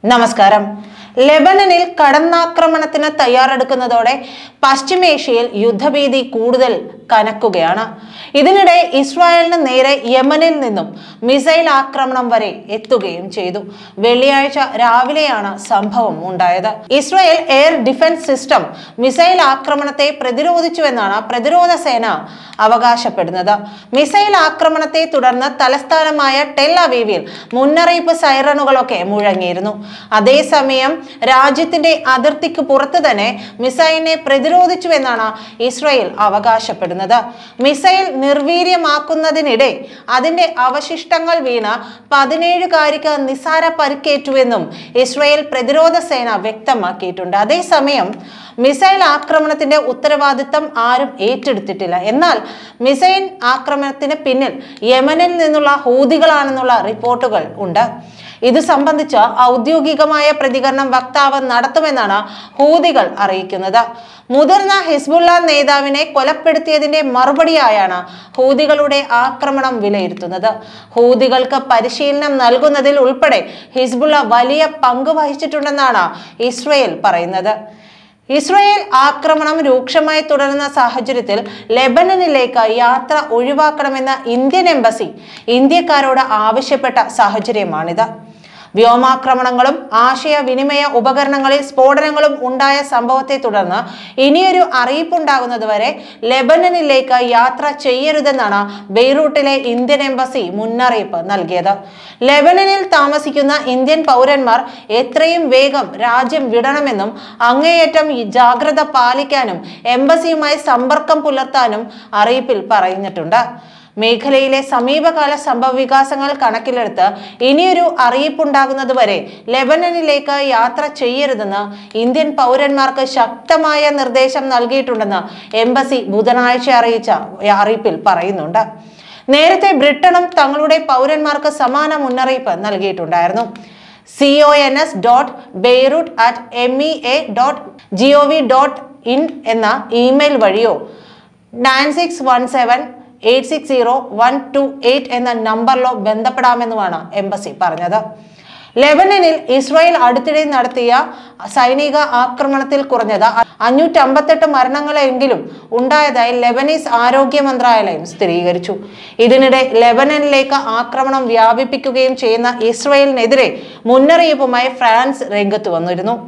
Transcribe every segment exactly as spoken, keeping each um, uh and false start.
നമസ്കാരം. ലെബനനിൽ കടന്നാക്രമണത്തിന് തയ്യാറെടുക്കുന്നതോടെ പശ്ചിമേഷ്യയിൽ യുദ്ധഭീതി കൂടുതൽ കനക്കുകയാണ്. ഇതിനിടെ ഇസ്രായേലിന് നേരെ യമനിൽ നിന്നും മിസൈൽ ആക്രമണം വരെ എത്തുകയും ചെയ്തു. വെള്ളിയാഴ്ച രാവിലെയാണ് സംഭവം ഉണ്ടായത്. Israel air defence system missile ആക്രമണത്തെ പ്രതിരോധിച്ചുവെന്നാണ് പ്രതിരോധ സേന അവകാശപ്പെടുന്നത്. മിസൈൽ ആക്രമണത്തെ തുടർന്ന് തലസ്ഥാനമായ ടെൽ അവീവിൽ മുന്നറിയിപ്പ് സൈറണുകളൊക്കെ മുഴങ്ങിയിരുന്നു. അതേസമയം രാജ്യത്തിന്റെ അതിർത്തിക്ക് പുറത്ത് തന്നെ മിസൈലിനെ പ്രതിരോധിച്ചുവെന്നാണ് ഇസ്രായേൽ അവകാശപ്പെടുന്നത്. മിസൈൽ നിർവീര്യമാക്കുന്നതിനിടെ അതിന്റെ അവശിഷ്ടങ്ങൾ വീണ പതിനേഴുകാരിക്ക് നിസ്സാര പരിക്കേറ്റുവെന്നും ഇസ്രായേൽ പ്രതിരോധ സേന വ്യക്തമാക്കിയിട്ടുണ്ട്. അതേസമയം മിസൈൽ ആക്രമണത്തിന്റെ ഉത്തരവാദിത്തം ആരും ഏറ്റെടുത്തിട്ടില്ല. എന്നാൽ മിസൈൽ ആക്രമണത്തിന് പിന്നിൽ യമനിൽ നിന്നുള്ള ഹൂതികളാണെന്നുള്ള റിപ്പോർട്ടുകൾ ഉണ്ട്. ഇത് സംബന്ധിച്ച് ഔദ്യോഗികമായ പ്രതികരണം വക്താവ് നടത്തുമെന്നാണ് ഹൂതികൾ അറിയിക്കുന്നത്. മുതിർന്ന ഹിസ്ബുള്ള നേതാവിനെ കൊലപ്പെടുത്തിയതിന്റെ മറുപടിയായാണ് ഹൂതികളുടെ ആക്രമണം വിലയിരുത്തുന്നത്. ഹൂതികൾക്ക് പരിശീലനം നൽകുന്നതിൽ ഉൾപ്പെടെ ഹിസ്ബുള്ള വലിയ പങ്ക് വഹിച്ചിട്ടുണ്ടെന്നാണ് ഇസ്രായേൽ പറയുന്നത്. ഇസ്രായേൽ ആക്രമണം രൂക്ഷമായി തുടരുന്ന സാഹചര്യത്തിൽ ലെബനനിലേക്ക് യാത്ര ഒഴിവാക്കണമെന്ന ഇന്ത്യൻ എംബസി ഇന്ത്യക്കാരോട് ആവശ്യപ്പെട്ട സാഹചര്യമാണിത്. വ്യോമാക്രമണങ്ങളും ആശയവിനിമയ ഉപകരണങ്ങളിൽ സ്ഫോടനങ്ങളും ഉണ്ടായ സംഭവത്തെ തുടർന്ന് ഇനിയൊരു അറിയിപ്പുണ്ടാകുന്നതുവരെ ലെബനനിലേക്ക് യാത്ര ചെയ്യരുതെന്നാണ് ബെയ്റൂട്ടിലെ ഇന്ത്യൻ എംബസി മുന്നറിയിപ്പ് നൽകിയത്. ലെബനനിൽ താമസിക്കുന്ന ഇന്ത്യൻ പൗരന്മാർ എത്രയും വേഗം രാജ്യം വിടണമെന്നും അങ്ങേയറ്റം ജാഗ്രത പാലിക്കാനും എംബസിയുമായി സമ്പർക്കം പുലർത്താനും അറിയിപ്പിൽ പറഞ്ഞിട്ടുണ്ട്. മേഖലയിലെ സമീപകാല സംഭവ വികാസങ്ങൾ കണക്കിലെടുത്ത് ഇനിയൊരു അറിയിപ്പുണ്ടാകുന്നതുവരെ ലെബനനിലേക്ക് യാത്ര ചെയ്യരുതെന്ന് ഇന്ത്യൻ പൗരന്മാർക്ക് ശക്തമായ നിർദ്ദേശം നൽകിയിട്ടുണ്ടെന്ന് എംബസി ബുധനാഴ്ച അറിയിച്ച അറിയിപ്പിൽ പറയുന്നുണ്ട്. നേരത്തെ ബ്രിട്ടനും തങ്ങളുടെ പൗരന്മാർക്ക് സമാന മുന്നറിയിപ്പ് നൽകിയിട്ടുണ്ടായിരുന്നു. C O N S dot Beirut at M E A dot G O V dot in എന്ന ഇമെയിൽ വഴിയോ nine six one seven eight six zero one two eight എന്ന നമ്പറിലോ ബന്ധപ്പെടാമെന്നുമാണ് എംബസി പറഞ്ഞത്. ലെബനനിൽ ഇസ്രായേൽ അടുത്തിടെ നടത്തിയ സൈനിക ആക്രമണത്തിൽ കുറഞ്ഞത് അഞ്ഞൂറ്റി അമ്പത്തെട്ട് മരണങ്ങളെങ്കിലും ഉണ്ടായതായി ലെബനീസ് ആരോഗ്യ മന്ത്രാലയം സ്ഥിരീകരിച്ചു. ഇതിനിടെ ലെബനനിലേക്ക് ആക്രമണം വ്യാപിപ്പിക്കുകയും ചെയ്യുന്ന ഇസ്രായേലിനെതിരെ മുന്നറിയിപ്പുമായി ഫ്രാൻസ് രംഗത്ത് വന്നിരുന്നു.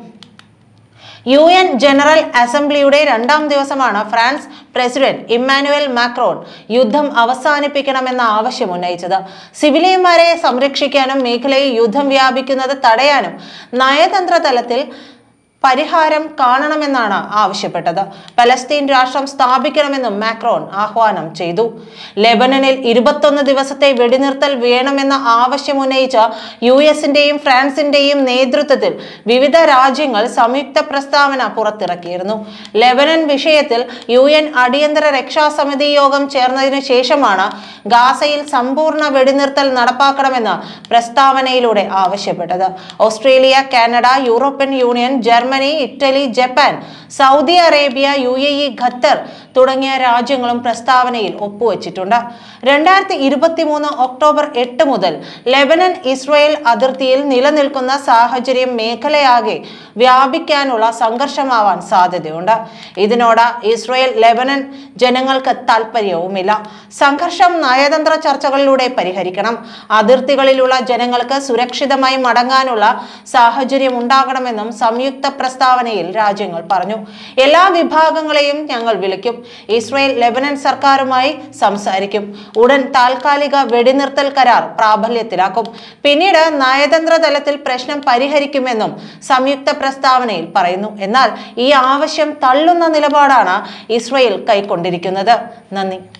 യു എൻ ജനറൽ അസംബ്ലിയുടെ രണ്ടാം ദിവസമാണ് ഫ്രാൻസ് പ്രസിഡന്റ് ഇമ്മാനുവൽ മാക്രോൺ യുദ്ധം അവസാനിപ്പിക്കണമെന്ന ആവശ്യം ഉന്നയിച്ചത്. സിവിലിയന്മാരെ സംരക്ഷിക്കാനും മേഖലയിൽ യുദ്ധം വ്യാപിക്കുന്നത് തടയാനും നയതന്ത്ര തലത്തിൽ പരിഹാരം കാണണമെന്നാണ് ആവശ്യപ്പെട്ടത്. പലസ്തീൻ രാഷ്ട്രം സ്ഥാപിക്കണമെന്നും മാക്രോൺ ആഹ്വാനം ചെയ്തു. ലെബനനിൽ ഇരുപത്തൊന്ന് ദിവസത്തെ വെടിനിർത്തൽ വേണമെന്ന ആവശ്യം ഉന്നയിച്ച യു എസിന്റെയും ഫ്രാൻസിന്റെയും നേതൃത്വത്തിൽ വിവിധ രാജ്യങ്ങൾ സംയുക്ത പ്രസ്താവന പുറത്തിറക്കിയിരുന്നു. ലെബനൻ വിഷയത്തിൽ യു എൻ അടിയന്തര രക്ഷാസമിതി യോഗം ചേർന്നതിനു ശേഷമാണ് ഗാസയിൽ സമ്പൂർണ്ണ വെടിനിർത്തൽ നടപ്പാക്കണമെന്ന് പ്രസ്താവനയിലൂടെ ആവശ്യപ്പെട്ടത്. Australia, Canada, European Union, Germany, Italy, Japan, Saudi Arabia, U A E, Qatar തുടങ്ങിയ രാജ്യങ്ങളും പ്രസ്താവനയിൽ ഒപ്പുവെച്ചിട്ടുണ്ട്. രണ്ടായിരത്തി ഇരുപത്തി മൂന്ന് ഒക്ടോബർ എട്ട് മുതൽ ലെബനൻ ഇസ്രായേൽ അതിർത്തിയിൽ നിലനിൽക്കുന്ന സാഹചര്യം മേഖലയാകെ വ്യാപിക്കാനുള്ള സംഘർഷമാവാൻ സാധ്യതയുണ്ട്. ഇതിനോട് ഇസ്രായേൽ ലെബനൻ ജനങ്ങൾക്ക് താല്പര്യവുമില്ല. സംഘർഷം നയതന്ത്ര ചർച്ചകളിലൂടെ പരിഹരിക്കണം. അതിർത്തികളിലുള്ള ജനങ്ങൾക്ക് സുരക്ഷിതമായി മടങ്ങാനുള്ള സാഹചര്യം ഉണ്ടാകണമെന്നും സംയുക്ത പ്രസ്താവനയിൽ രാജ്യങ്ങൾ പറഞ്ഞു. എല്ലാ വിഭാഗങ്ങളെയും ഞങ്ങൾ വിളിക്കും. ഇസ്രായേൽ ലെബനൻ സർക്കാരുമായി സംസാരിക്കും. ഉടൻ താൽക്കാലിക വെടിനിർത്തൽ കരാർ പ്രാബല്യത്തിലാക്കും. പിന്നീട് നയതന്ത്ര തലത്തിൽ പ്രശ്നം പരിഹരിക്കുമെന്നും സംയുക്ത പ്രസ്താവനയിൽ പറയുന്നു. എന്നാൽ ഈ ആവശ്യം തള്ളുന്ന നിലപാടാണ് ഇസ്രായേൽ കൈക്കൊണ്ടിരിക്കുന്നത്. നന്ദി.